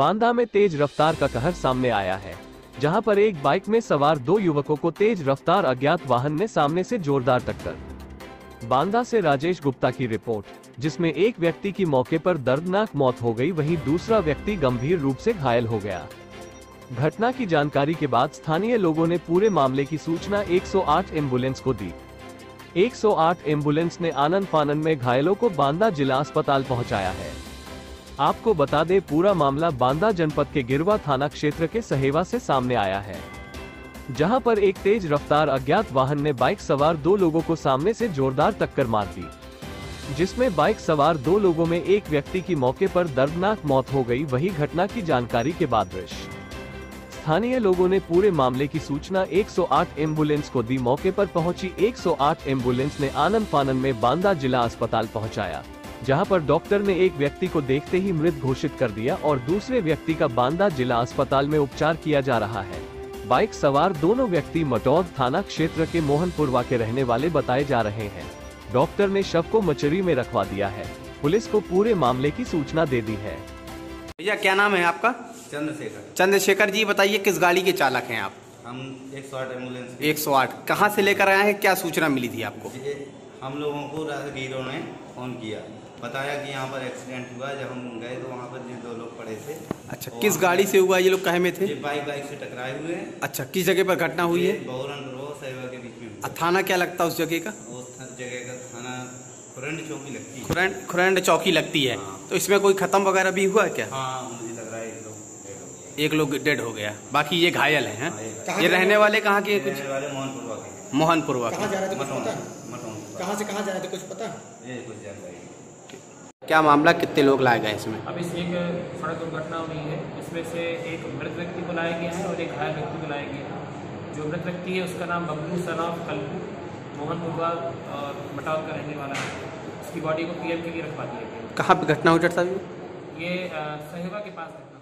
बांदा में तेज रफ्तार का कहर सामने आया है, जहां पर एक बाइक में सवार दो युवकों को तेज रफ्तार अज्ञात वाहन ने सामने से जोरदार टक्कर। बांदा से राजेश गुप्ता की रिपोर्ट, जिसमें एक व्यक्ति की मौके पर दर्दनाक मौत हो गई, वहीं दूसरा व्यक्ति गंभीर रूप से घायल हो गया। घटना की जानकारी के बाद स्थानीय लोगों ने पूरे मामले की सूचना 108 एम्बुलेंस को दी। 108 एम्बुलेंस ने आनन फानन में घायलों को बांदा जिला अस्पताल पहुंचाया है। आपको बता दें, पूरा मामला बांदा जनपद के गिरवा थाना क्षेत्र के सहेवा से सामने आया है, जहां पर एक तेज रफ्तार अज्ञात वाहन ने बाइक सवार दो लोगों को सामने से जोरदार टक्कर मार दी, जिसमें बाइक सवार दो लोगों में एक व्यक्ति की मौके पर दर्दनाक मौत हो गई। वही घटना की जानकारी के बाद स्थानीय लोगों ने पूरे मामले की सूचना 108 एम्बुलेंस को दी। मौके पर पहुंची 108 एम्बुलेंस ने आनन फानन में बांदा जिला अस्पताल पहुंचाया, जहां पर डॉक्टर ने एक व्यक्ति को देखते ही मृत घोषित कर दिया और दूसरे व्यक्ति का बांदा जिला अस्पताल में उपचार किया जा रहा है। बाइक सवार दोनों व्यक्ति मटौद थाना क्षेत्र के मोहनपुरवा के रहने वाले बताए जा रहे हैं। डॉक्टर ने शव को मचरी में रखवा दिया है। पुलिस को पूरे मामले की सूचना दे दी है। भैया क्या नाम है आपका? चंद्रशेखर। चंद्रशेखर जी, बताइए किस गाड़ी के चालक हैं आप? हम 108 एम्बुलेंस 108 कहाँ से लेकर आए हैं? क्या सूचना मिली थी आपको? हम लोगों को राहगीरों ने फोन किया, बताया कि यहाँ पर एक्सीडेंट हुआ। जब हम गए तो वहाँ पर दो लोग पड़े थे। अच्छा, किस गाड़ी से हुआ? ये लोग कहे में थे? ये बाइक से टकराए हुए हैं। अच्छा, किस जगह पर घटना हुई है? बहुरनपुर सहेवा के बीच में। थाना क्या लगता है उस जगह का? उस जगह का थाना खुरंड चौकी लगती है। खुरंड चौकी लगती है। हाँ। तो इसमें कोई खत्म वगैरह भी हुआ क्या? हाँ, मुझे लग रहा है एक लोग डेड हो गया, बाकी ये घायल हैं। हाँ, ये रहने वाले कहाँ के? कुछ मोहनपुरवा के। मोहनपुरवा के। कहाँ जा रहे थे कुछ पता? कहाँ से कहाँ जा रहे थे कुछ पता? ये कुछ जानकारी। क्या मामला, कितने लोग लाए गए इसमें? अभी एक सड़क दुर्घटना हुई है, इसमें से एक मृत व्यक्ति को लाया गया है और एक घायल व्यक्ति को लाया गया है। जो मृत व्यक्ति है उसका नाम बब्बू सनाफ कल्पू मोहनपुरवा और मटौद का रहने वाला है। उसकी बॉडी को पीएम के लिए रखवा दिया गया। कहाँ पे घटना हुई डॉक्टर साहब? ये सहेवा के पास है।